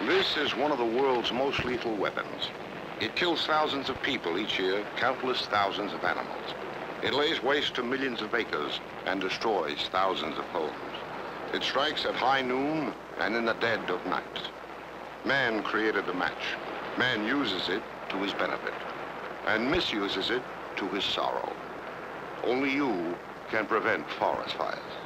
This is one of the world's most lethal weapons. It kills thousands of people each year, countless thousands of animals. It lays waste to millions of acres and destroys thousands of homes. It strikes at high noon and in the dead of night. Man created the match. Man uses it to his benefit and misuses it to his sorrow. Only you can prevent forest fires.